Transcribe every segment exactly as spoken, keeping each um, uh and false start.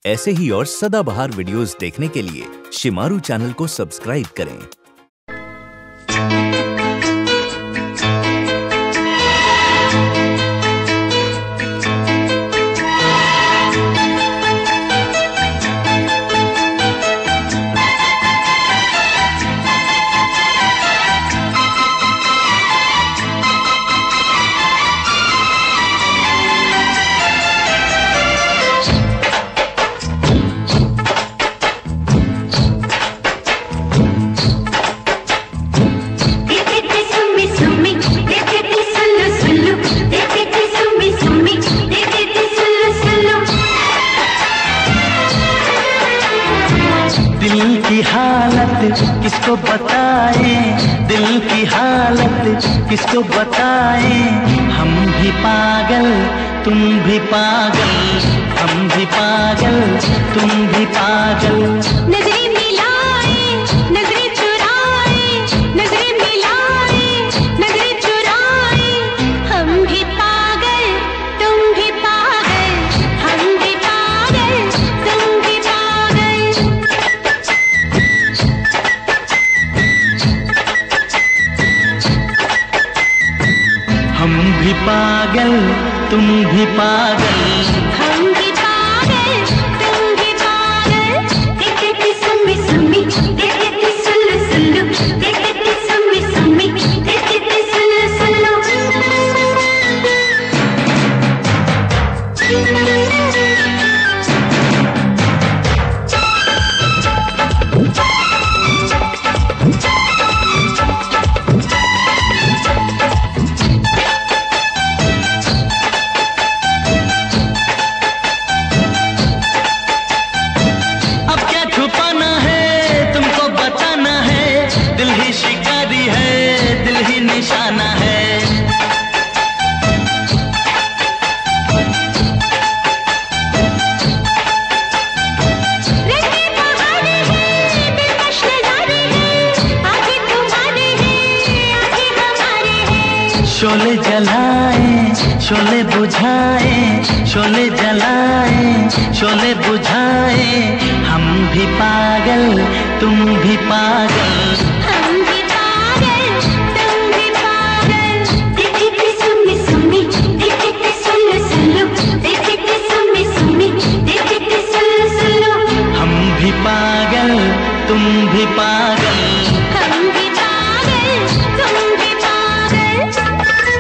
ऐसे ही और सदाबहार वीडियोस देखने के लिए शिमारू चैनल को सब्सक्राइब करें। दिल की हालत किसको बताए, दिल की हालत किसको बताए। हम भी पागल तुम भी पागल, हम भी पागल तुम भी पागल। नजरें मिलाए नजरें चुराए, नजरें मिलाए नजरें चुराए। हम भी पागल तुम भी पागल, हम भी पागल तुम भी पागल। हम भी पागल तुम भी पागल, हम भी पागल तुम भी पागल। देखते थे सुम्मी सुम्मी, देखते थे सुल्लू सुल्लू, देखते थे सुम्मी सुम्मी, देखते थे सुल्लू सुल्लू। शिकारी है दिल ही निशाना है। रंगे बहारे हैं दिलकश नजारे हैं, आंखें तुम्हारे हैं आंखें हमारे हैं। शोले जलाए शोले बुझाए, शोले जलाए शोले बुझाए। हम भी पागल तुम भी पागल, हम भी पागल तुम भी पागल। देखते थे सुम्मी सुम्मी, देखते थे सुल्लू सुल्लू, देखते थे सुम्मी सुम्मी, देखते थे सुल्लू सुल्लू। हम भी पागल तुम भी पागल, हम भी पागल तुम भी पागल।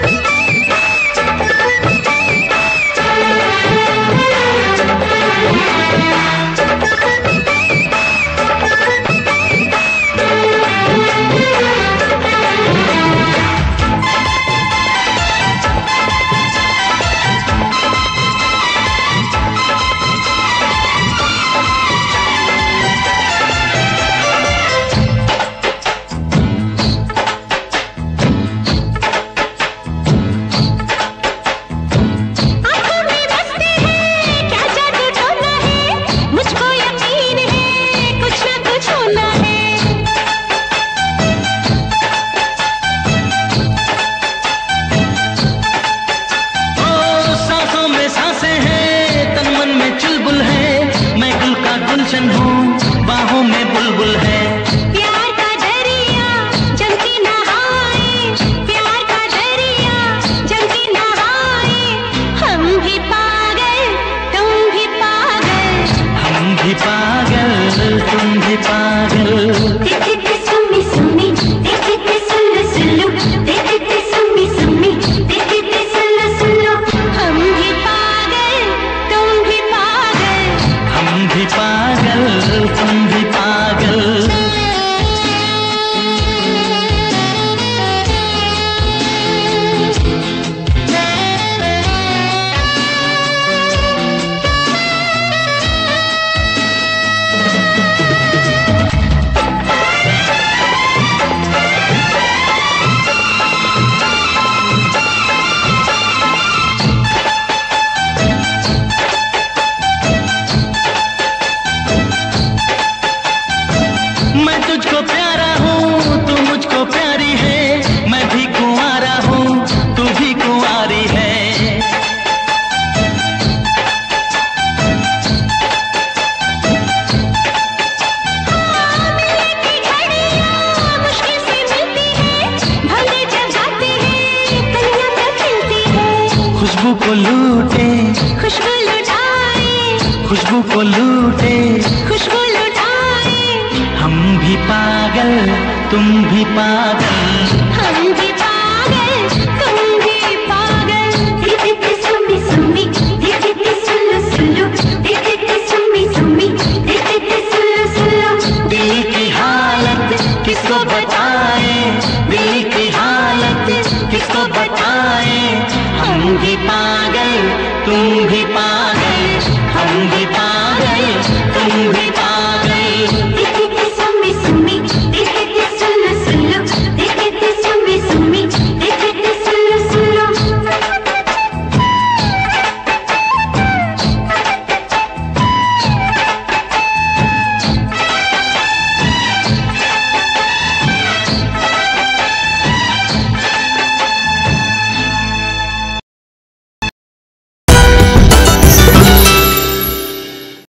गुलशन हूँ बाहों में बुलबुल है। प्यार का दरिया जम के नहाए, प्यार का दरिया जम के नहाए। हम भी पागल तुम भी पागल, हम भी पागल तुम भी पागल। देखते थे सुम्मी सुम्मी, देखते थे सुल्लू सुल्लू, देखते थे सुम्मी सुम्मी, देखते थे सुल्लू सुल्लू। हम भी पागल तुम भी पागल, हम भी पागल तुम भी पागल। खुशबू को लूटे, खुशबू लुटाए, हम भी पागल तुम भी पागल, हम भी पागल तुम भी पागल। सुमी सुमी